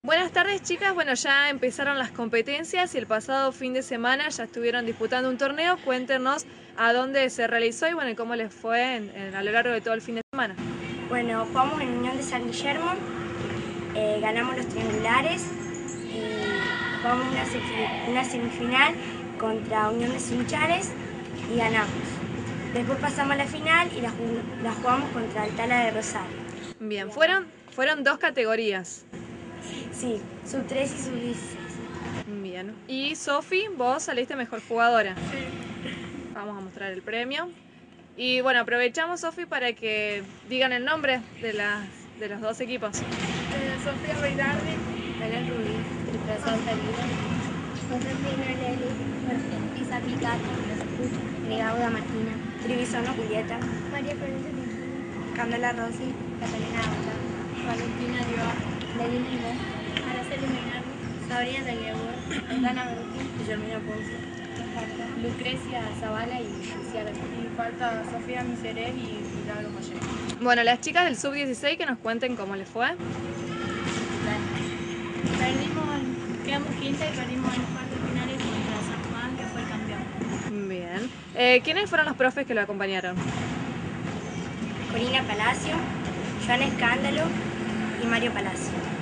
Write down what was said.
Buenas tardes, chicas. Bueno, ya empezaron las competencias y el pasado fin de semana ya estuvieron disputando un torneo. Cuéntenos a dónde se realizó y bueno, cómo les fue a lo largo de todo el fin de semana. Bueno, jugamos en Unión de San Guillermo, ganamos los triangulares y jugamos una semifinal contra Unión de Sunchales y ganamos. Después pasamos a la final y la jugamos contra Altala de Rosario. Bien, fueron dos categorías. Sí, sub-3 y sub-16. Bien. Y Sofi, vos saliste mejor jugadora. Sí. Vamos a mostrar el premio. Y bueno, aprovechamos, Sofi, para que digan el nombre de los dos equipos. Sofía Bailardi, Belén Rubí, Triprazón Salida, Josefina Leli, Isa Picato, Negauda Martina, Trivisono Julieta, María Florencia Candela Rossi, Catalina Abata, Valentina Diva, Dalina Ivón, Araceli Menardo, Sabrina Tagliabue, Dana Berti, Guillermina Ponce, Lucrecia Zavala y Luciana. y falta Sofía Miseré y Milagro Moller. Bueno, las chicas del sub-16 que nos cuenten cómo les fue. Quedamos quinta y perdimos en los cuartos finales contra San Juan, que fue el campeón. Bien. ¿Quiénes fueron los profes que lo acompañaron? Corina Palacio, Joana Escándalo y Mario Palacio.